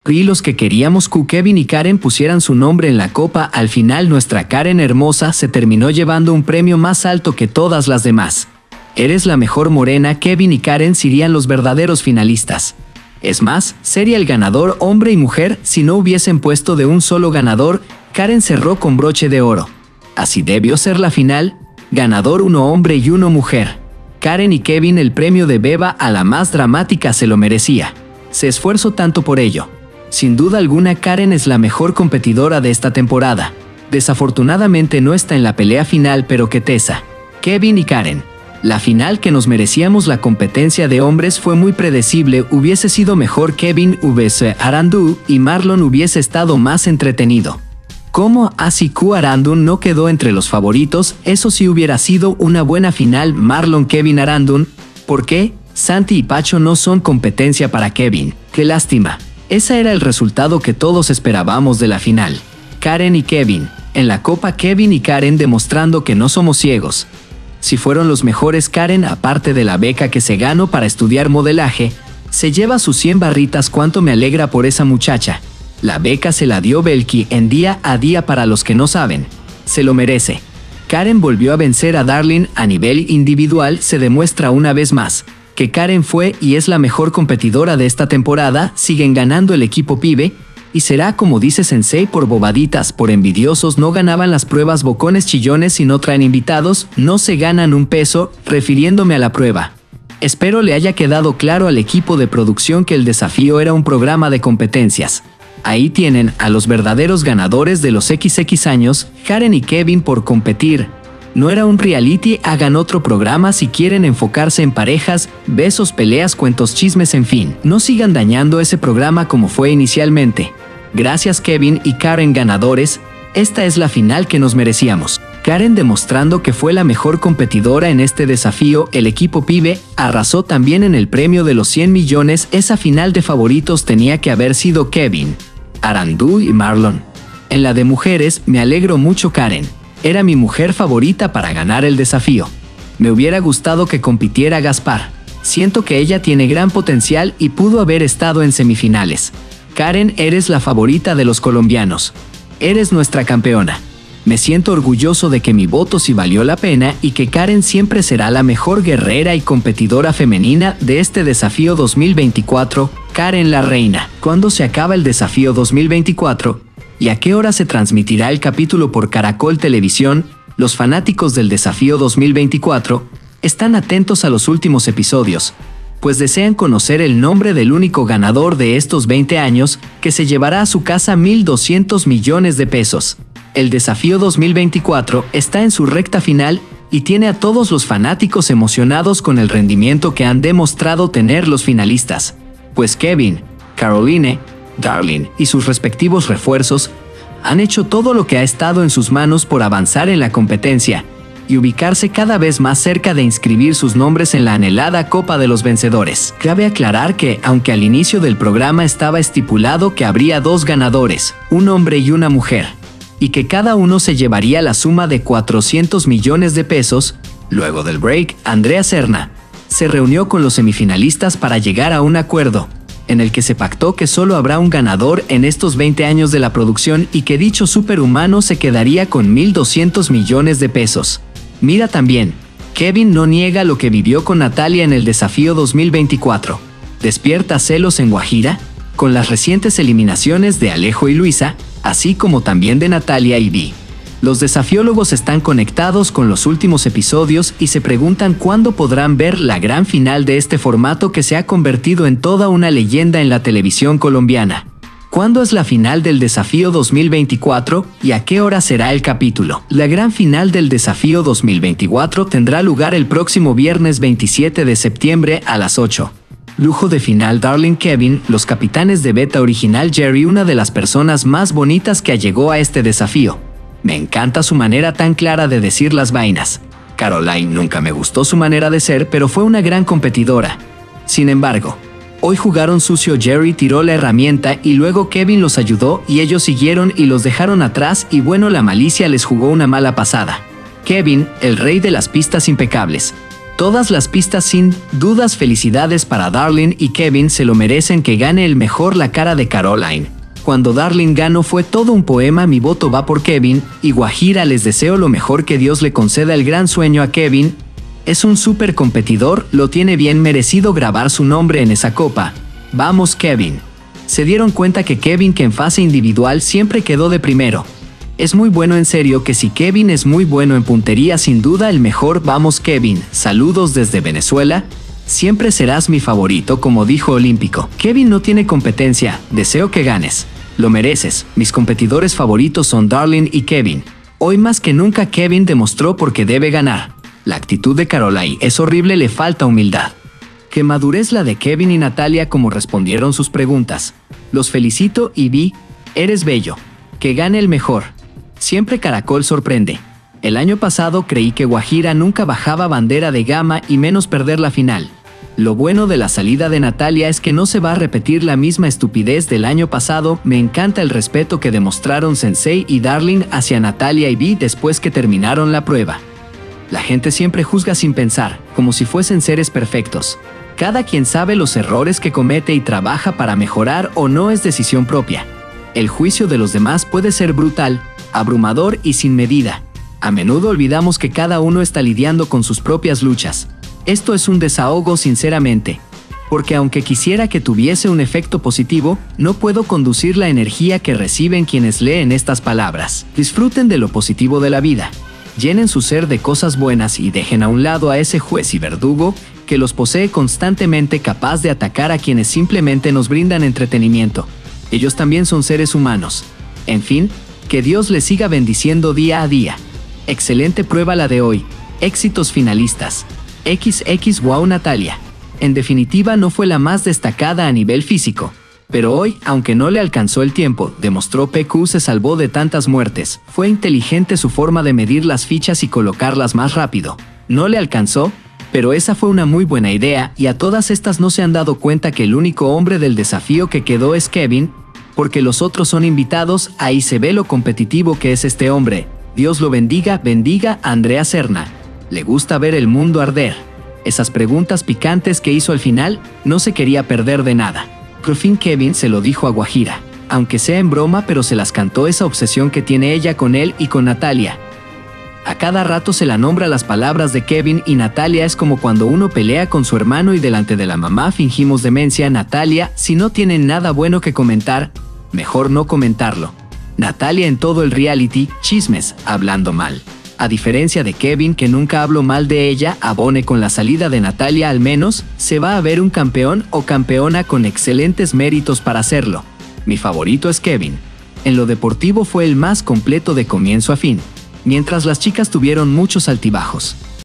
Y los que queríamos que Kevin y Karen pusieran su nombre en la copa, al final nuestra Karen hermosa se terminó llevando un premio más alto que todas las demás. Eres la mejor morena. Kevin y Karen serían los verdaderos finalistas. Es más, sería el ganador hombre y mujer si no hubiesen puesto de un solo ganador. Karen cerró con broche de oro. Así debió ser la final. Ganador uno hombre y uno mujer. Karen y Kevin, el premio de Beba a la más dramática se lo merecía. Se esforzó tanto por ello. Sin duda alguna, Karen es la mejor competidora de esta temporada. Desafortunadamente no está en la pelea final, pero qué tesa. Kevin y Karen. La final que nos merecíamos. La competencia de hombres fue muy predecible. Hubiese sido mejor Kevin vs Arandú y Marlon hubiese estado más entretenido. Como así que Arandú no quedó entre los favoritos, eso sí hubiera sido una buena final. Marlon, Kevin, Arandú. ¿Por qué? Santi y Pacho no son competencia para Kevin. Qué lástima. Ese era el resultado que todos esperábamos de la final. Karen y Kevin. En la copa, Kevin y Karen demostrando que no somos ciegos. Si fueron los mejores, Karen, aparte de la beca que se ganó para estudiar modelaje, se lleva sus 100 barritas. Cuánto me alegra por esa muchacha. La beca se la dio Belki en Día a Día. Para los que no saben, se lo merece. Karen volvió a vencer a Darling a nivel individual. Se demuestra una vez más que Karen fue y es la mejor competidora de esta temporada. Siguen ganando el equipo pibe, y será como dice Sensei, por bobaditas, por envidiosos. No ganaban las pruebas, bocones chillones. Si no traen invitados, no se ganan un peso, refiriéndome a la prueba. Espero le haya quedado claro al equipo de producción que el desafío era un programa de competencias. Ahí tienen a los verdaderos ganadores de los XX años, Karen y Kevin, por competir. No era un reality. Hagan otro programa si quieren enfocarse en parejas, besos, peleas, cuentos, chismes, en fin. No sigan dañando ese programa como fue inicialmente. Gracias Kevin y Karen, ganadores. Esta es la final que nos merecíamos. Karen demostrando que fue la mejor competidora en este desafío. El equipo pibe arrasó también en el premio de los 100 millones. Esa final de favoritos tenía que haber sido Kevin, Arandú y Marlon. En la de mujeres, me alegro mucho. Karen era mi mujer favorita para ganar el desafío. Me hubiera gustado que compitiera Gaspar. Siento que ella tiene gran potencial y pudo haber estado en semifinales. Karen, eres la favorita de los colombianos. Eres nuestra campeona. Me siento orgulloso de que mi voto sí valió la pena y que Karen siempre será la mejor guerrera y competidora femenina de este desafío 2024. Karen, la reina. ¿Cuándo se acaba el desafío 2024? ¿Y a qué hora se transmitirá el capítulo por Caracol Televisión? Los fanáticos del desafío 2024 están atentos a los últimos episodios, pues desean conocer el nombre del único ganador de estos 20 años, que se llevará a su casa 1.200 millones de pesos. El desafío 2024 está en su recta final y tiene a todos los fanáticos emocionados con el rendimiento que han demostrado tener los finalistas, pues Kevin, Caroline, Darling y sus respectivos refuerzos han hecho todo lo que ha estado en sus manos por avanzar en la competencia y ubicarse cada vez más cerca de inscribir sus nombres en la anhelada Copa de los Vencedores. Cabe aclarar que, aunque al inicio del programa estaba estipulado que habría 2 ganadores, un hombre y una mujer, y que cada uno se llevaría la suma de 400 millones de pesos, luego del break, Andrea Serna se reunió con los semifinalistas para llegar a un acuerdo, en el que se pactó que solo habrá un ganador en estos 20 años de la producción y que dicho superhumano se quedaría con 1.200 millones de pesos. Mira también, Kevin no niega lo que vivió con Natalia en el desafío 2024. ¿Despierta celos en Guajira? Con las recientes eliminaciones de Alejo y Luisa, así como también de Natalia y Vi. Los desafiólogos están conectados con los últimos episodios y se preguntan cuándo podrán ver la gran final de este formato que se ha convertido en toda una leyenda en la televisión colombiana. ¿Cuándo es la final del desafío 2024 y a qué hora será el capítulo? La gran final del desafío 2024 tendrá lugar el próximo viernes 27 de septiembre a las 8. Lujo de final. Darling, Kevin, los capitanes de Beta Original. Jerry, una de las personas más bonitas que llegó a este desafío. Me encanta su manera tan clara de decir las vainas. Caroline, nunca me gustó su manera de ser, pero fue una gran competidora. Sin embargo, hoy jugaron sucio. Jerry tiró la herramienta y luego Kevin los ayudó y ellos siguieron y los dejaron atrás y bueno, la malicia les jugó una mala pasada. Kevin, el rey de las pistas impecables. Todas las pistas sin dudas. Felicidades para Darlene y Kevin, se lo merecen. Que gane el mejor. La cara de Caroline cuando Darlene ganó fue todo un poema. Mi voto va por Kevin y Guajira. Les deseo lo mejor, que Dios le conceda el gran sueño a Kevin. Es un súper competidor, lo tiene bien merecido grabar su nombre en esa copa. Vamos Kevin. Se dieron cuenta que Kevin, que en fase individual siempre quedó de primero. Es muy bueno, en serio que si Kevin es muy bueno en puntería, sin duda el mejor. Vamos Kevin, saludos desde Venezuela. Siempre serás mi favorito, como dijo Olímpico. Kevin no tiene competencia, deseo que ganes. Lo mereces. Mis competidores favoritos son Darlene y Kevin. Hoy más que nunca Kevin demostró por qué debe ganar. La actitud de Caroline es horrible, le falta humildad. Qué madurez la de Kevin y Natalia como respondieron sus preguntas. Los felicito y vi, eres bello. Que gane el mejor. Siempre Caracol sorprende. El año pasado creí que Guajira nunca bajaba bandera de gama y menos perder la final. Lo bueno de la salida de Natalia es que no se va a repetir la misma estupidez del año pasado. Me encanta el respeto que demostraron Sensei y Darlene hacia Natalia y Vi después que terminaron la prueba. La gente siempre juzga sin pensar, como si fuesen seres perfectos. Cada quien sabe los errores que comete y trabaja para mejorar, o no es decisión propia. El juicio de los demás puede ser brutal, abrumador y sin medida. A menudo olvidamos que cada uno está lidiando con sus propias luchas. Esto es un desahogo, sinceramente. Porque aunque quisiera que tuviese un efecto positivo, no puedo conducir la energía que reciben quienes leen estas palabras. Disfruten de lo positivo de la vida. Llenen su ser de cosas buenas y dejen a un lado a ese juez y verdugo que los posee constantemente, capaz de atacar a quienes simplemente nos brindan entretenimiento. Ellos también son seres humanos. En fin, que Dios les siga bendiciendo día a día. Excelente prueba la de hoy. Éxitos finalistas. XX. Wow Natalia. En definitiva no fue la más destacada a nivel físico. Pero hoy, aunque no le alcanzó el tiempo, demostró PQ se salvó de tantas muertes. Fue inteligente su forma de medir las fichas y colocarlas más rápido. No le alcanzó, pero esa fue una muy buena idea, y a todas estas no se han dado cuenta que el único hombre del desafío que quedó es Kevin, porque los otros son invitados. Ahí se ve lo competitivo que es este hombre. Dios lo bendiga, bendiga a Andrea Serna. Le gusta ver el mundo arder. Esas preguntas picantes que hizo al final, no se quería perder de nada. Por fin Kevin se lo dijo a Guajira, aunque sea en broma, pero se las cantó esa obsesión que tiene ella con él y con Natalia. A cada rato se la nombra las palabras de Kevin y Natalia. Es como cuando uno pelea con su hermano y delante de la mamá fingimos demencia. Natalia, si no tienen nada bueno que comentar, mejor no comentarlo. Natalia en todo el reality, chismes, hablando mal. A diferencia de Kevin, que nunca habló mal de ella, abone con la salida de Natalia al menos, se va a ver un campeón o campeona con excelentes méritos para hacerlo. Mi favorito es Kevin. En lo deportivo fue el más completo de comienzo a fin, mientras las chicas tuvieron muchos altibajos.